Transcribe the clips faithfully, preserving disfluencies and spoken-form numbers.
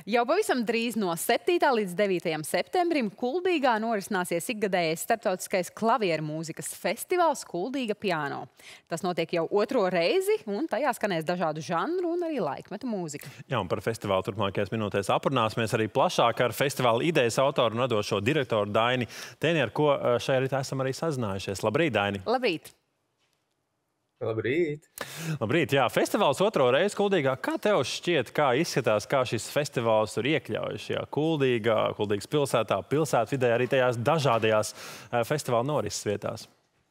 Jau pavisam drīz no septītā līdz devītajam septembrim Kuldīgā norisināsies ikgadējais starptautiskais klavieru mūzikas festivāls Kuldīga Piano. Tas notiek jau otro reizi, un tajā skanēs dažādu žanru un arī laikmetu mūzika. Jā, un par festivālu turpmākajās minūtēs aprunāsimies arī plašāk ar festivāla idejas autoru un vadošo direktoru Daini Tēni, ar ko šajā rītā esam arī sazinājušies. Labrīt, Daini! Labrīt! Labrīt! Labrīt, jā. Festivāls otro reizi Kuldīgā. Kā tev šķiet, kā izskatās, kā šis festivāls tur iekļaujas šajā Kuldīgā, Kuldīgas pilsētā, pilsētvidē, arī tajās dažādajās festivāla norises vietās?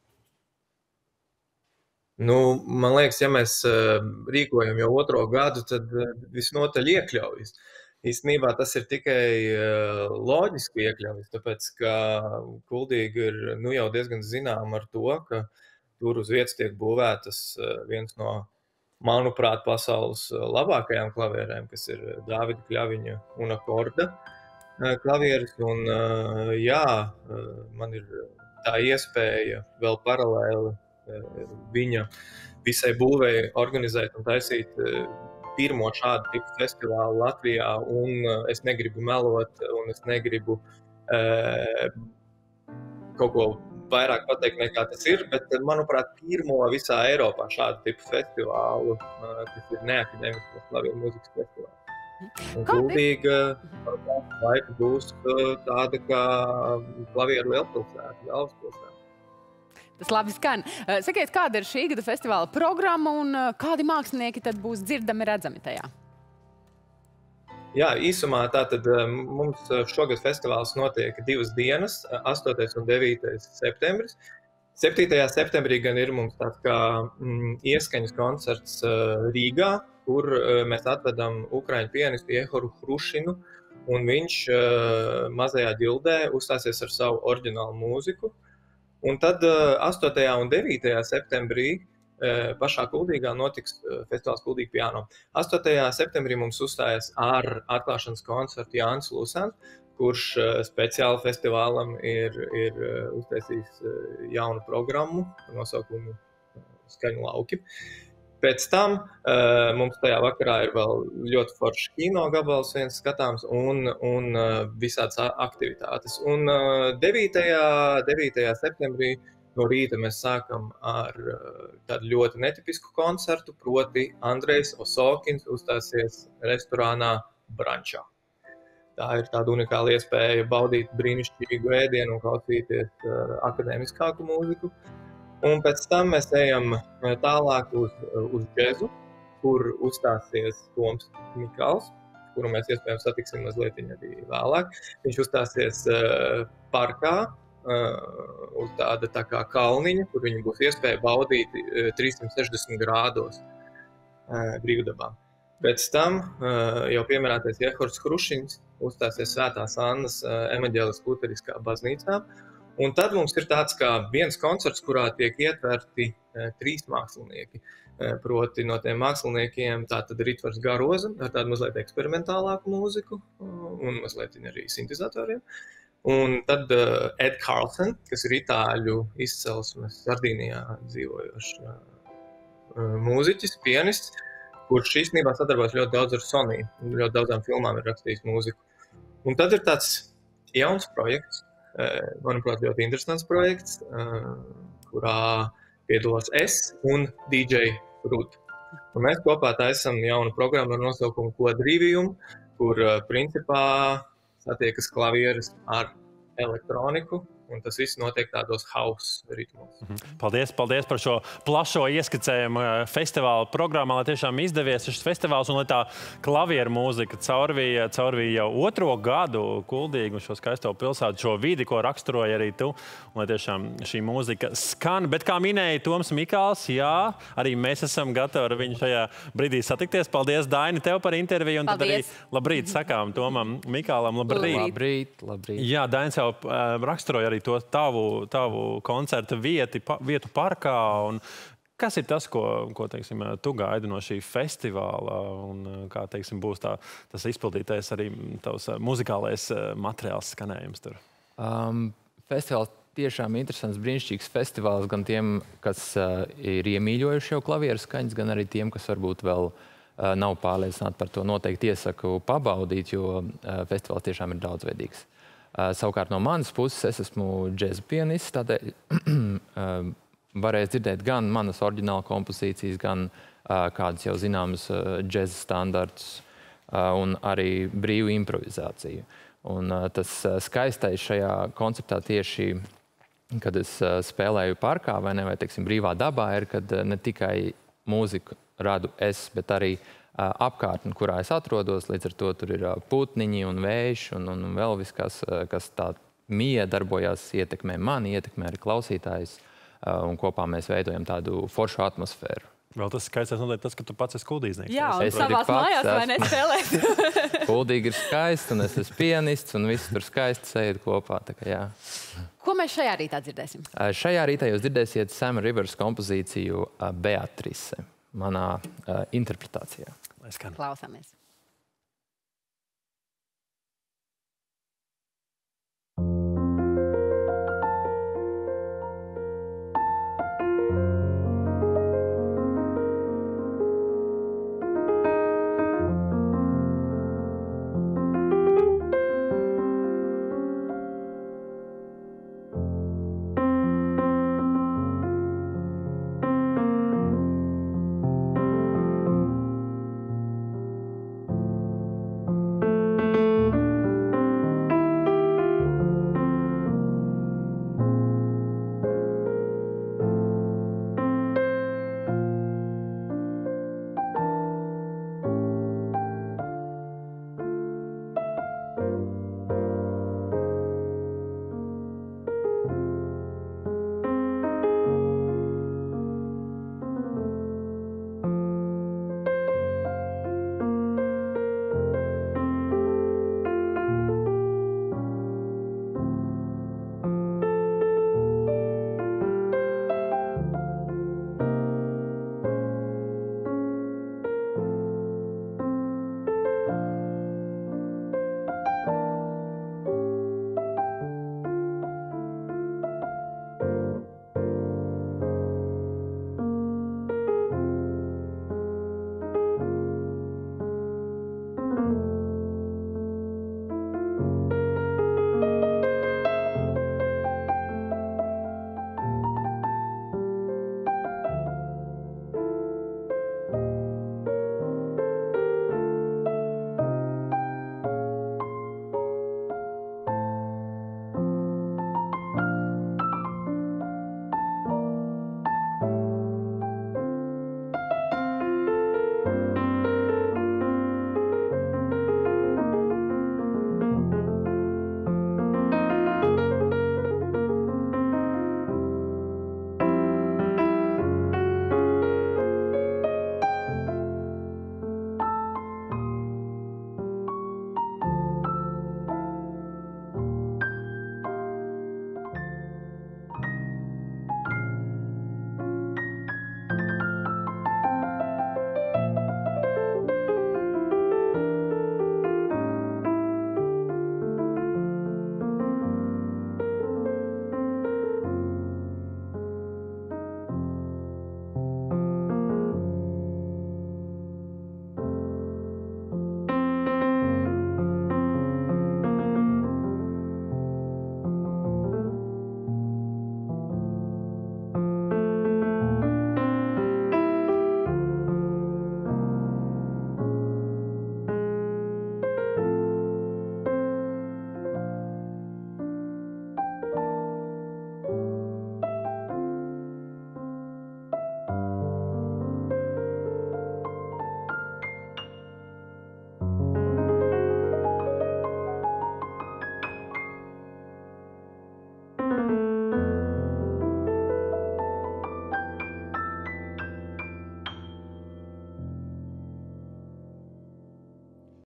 Nu, man liekas, ja mēs rīkojam jau otro gadu, tad visnotaļ iekļaujas. Īstenībā tas ir tikai loģiski iekļaujas, tāpēc, ka Kuldīga ir nu, jau diezgan zinām ar to, ka tur uz vietas tiek būvētas viens no, manuprāt, pasaules labākajām klavierēm, kas ir Dāvida Kļaviņa un Akorda klavieris. Un, jā, man ir tā iespēja vēl paralēli viņa visai būvēja organizēt un taisīt pirmo šādu tipu festivālu Latvijā. Un es negribu melot, un es negribu e, kaut ko vairāk pateikt nekā tas ir, bet, manuprāt, pirmo visā Eiropā šādu tipu festivālu, kas ir neakadēmiskās klavieru mūzikas festivāls. Un Kuldīga laika būs tāda kā klavieru lielpilsēta, galvaspilsēta. Tas labi skan. Sakiet, kāda ir šī gada festivāla programma un kādi mākslinieki tad būs dzirdami redzami tajā? Jā, īsumā tātad mums šogad festivāls notiek divas dienas, astotais un devītais septembris. septītajā septembrī gan ir mums tāds kā mm, ieskaņas koncerts Rīgā, kur mēs atvedam ukraiņu pianistu Jehoru Hrušinu, un viņš mazajā ģildē uzstāsies ar savu oriģinālu mūziku. Un tad astotajā un devītajā septembrī pašā Kuldīgā notiks festivāls Kuldīga Piano. astotajā septembrī mums uzstājas ar atklāšanas koncertu Jānis Lusāns, kurš speciāli festivālam ir, ir uztaisījis jaunu programmu ar nosaukumu Skaņu lauki. Pēc tam mums tajā vakarā ir vēl ļoti foršs kino gabals viens skatāms un, un visādas aktivitātes. Un devītajā septembrī no rīta mēs sākam ar tādu ļoti netipisku koncertu, proti Andrejs Osokins uzstāsies restorānā Brančā. Tā ir tāda unikāla iespēja baudīt brīnišķīgu ēdienu un klausīties akadēmiskāku mūziku. Un pēc tam mēs ejam tālāk uz, uz džezu, kur uzstāsies Toms Mikals, kuru mēs iespējams satiksim mazliet arī vēlāk. Viņš uzstāsies parkā, Uh, uz tāda tā kā kalniņa, kur viņi būs iespēja baudīt uh, trīssimt sešdesmit grādos uh, brīvdabā. Pēc tam uh, jau pieminētais Jehors Hrušins uzstāsies Svētās Annas uh, evaņģēliskās luteriskā baznīcā. Un tad mums ir tāds kā viens koncerts, kurā tiek ietverti uh, trīs mākslinieki. Uh, proti no tiem māksliniekiem tātad Ritvars Garoza ar tādu mazliet eksperimentālāku mūziku uh, un mazliet arī sintezatoriem. Un tad uh, Ed Carlson, kas ir itāļu izcelsmes Sardīnijā dzīvojošs uh, mūziķis, pianists, kurš īstenībā sadarbojas ļoti daudz ar Sony, ļoti daudzām filmām ir rakstījis mūziku. Un tad ir tāds jauns projekts, uh, manuprāt, ļoti interesants projekts, uh, kurā piedalos es un D J Rud. Un mēs kopā taisam jaunu programmu ar nosaukumu Quadrivium, kur uh, principā satiekas klavieres ar elektroniku, un tas viss notiek tādos house ritmos. Paldies, paldies par šo plašo ieskicējumu festivāla programmā, lai tiešām izdevies šis festivāls un lai tā klavieru mūzika caurvīja, caurvīja jau otro gadu Kuldīgu un šo skaisto pilsētu, šo vidi, ko raksturoja arī tu, un lai tiešām šī mūzika skan. Bet kā minēja Toms Mikāls, jā, arī mēs esam gatavi ar viņu šajā brīdī satikties. Paldies, Daini, tev par interviju, un tad arī labrīt sakām Tomam Mikālam. Labrīt. Labrīt, labrīt. Jā, Dainis jau uh, raksturoja arī to tavu, tavu koncerta vieti, pa, vietu parkā. Un kas ir tas, ko, ko teiksim, tu gaidi no šī festivāla un kā teiksim, būs tā, tas izpildītais arī tavs muzikālais materiāls skanējums tur? Um, festivāls tiešām interesants, brīnišķīgs festivāls gan tiem, kas uh, ir iemīļojuši jau klavieru skaņas, gan arī tiem, kas varbūt vēl nav pārliecināti par to. Noteikti iesaku pabaudīt, jo festivāls tiešām ir daudzveidīgs. Savukārt no manas puses es esmu džeza pianists, tādēļ varēs dzirdēt gan manas oriģināla kompozīcijas, gan kādas jau zināmas džeza standartus un arī brīvu improvizāciju. Un tas skaistais šajā konceptā tieši, kad es spēlēju parkā vai ne, vai, teiksim, brīvā dabā, ir, kad ne tikai mūziku radu es, bet arī apkārtni, kurā es atrodos. Līdz ar to tur ir putniņi un vējš un, un vēl viss, kas, kas tā mija darbojās, ietekmē mani, ietekmē arī klausītājus. Un kopā mēs veidojam tādu foršu atmosfēru. Vēl tas skaistais noteikti tas, ka tu pats esi kuldīznieks. Jā, un savās mājās vai nespēlēt. Kuldīgi ir skaists, un es esmu pianists, un viss tur skaisti sēd kopā. Tā kā, jā. Ko mēs šajā rītā dzirdēsim? Šajā rītā jūs dzirdēsiet Sam Rivers kompozīciju Beatrice manā uh, interpretācijā. Klausāmies.